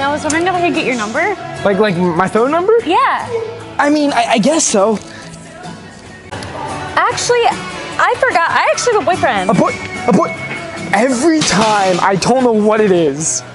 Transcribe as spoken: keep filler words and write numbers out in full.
I was wondering if I could get your number. Like, like my phone number? Yeah. I mean, I, I guess so. Actually, I forgot. I actually have a boyfriend. A boy, a boy. Every time I don't know what it is.